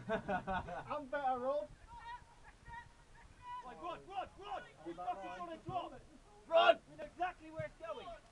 I'm better, Rob. Right, Rod! He's fucking gonna drop! Run! We know exactly where it's going!